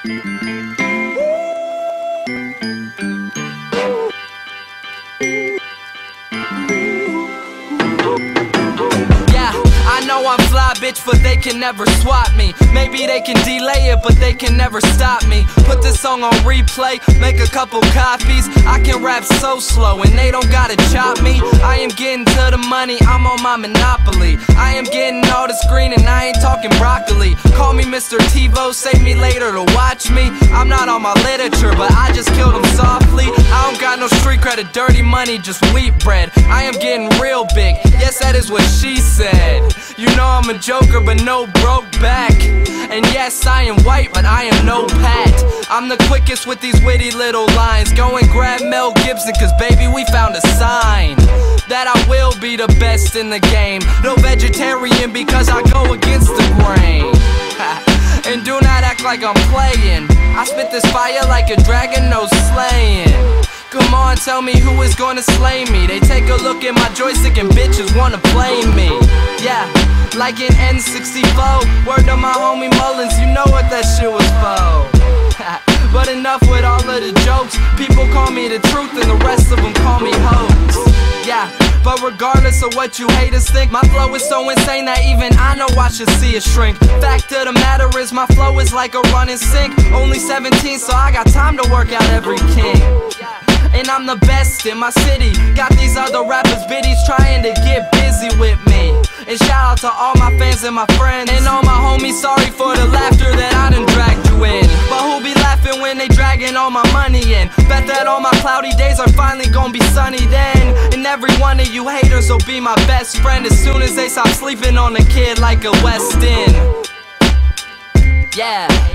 I'm fly, bitch, but they can never swap me. Maybe they can delay it, but they can never stop me. Put this song on replay, make a couple copies. I can rap so slow and they don't gotta chop me. I am getting to the money, I'm on my monopoly. I am getting all this green and I ain't talking broccoli. Call me Mr. TiVo, save me later to watch me. I'm not on my literature, but I just killed them softly. I don't got no street credit, dirty money, just wheat bread. I am getting real big, yes, that is what she said. You know I'm a joker, but no broke back. And yes, I am white, but I am no Pat. I'm the quickest with these witty little lines. Go and grab Mel Gibson, cause baby, we found a sign that I will be the best in the game. No vegetarian because I go against the grain. And do not act like I'm playing. I spit this fire like a dragon, no slaying. Come on, tell me who is gonna slay me. They take a look at my joystick and bitches wanna play me. Yeah, like an N64. Word to my homie Mullins, you know what that shit was for. But enough with all of the jokes. People call me the truth and the rest of them call me hoax. Yeah, but regardless of what you haters think, my flow is so insane that even I know I should see it shrink. Fact of the matter is my flow is like a running sink. Only 17, so I got time to work out every kink. And I'm the best in my city. Got these other rappers biddies trying to get busy with me. And shout out to all my fans and my friends, and all my homies, sorry for the laughter that I done dragged you in. But who be laughing when they dragging all my money in? Bet that all my cloudy days are finally gonna be sunny then. And every one of you haters will be my best friend as soon as they stop sleeping on a kid like a West End. Yeah.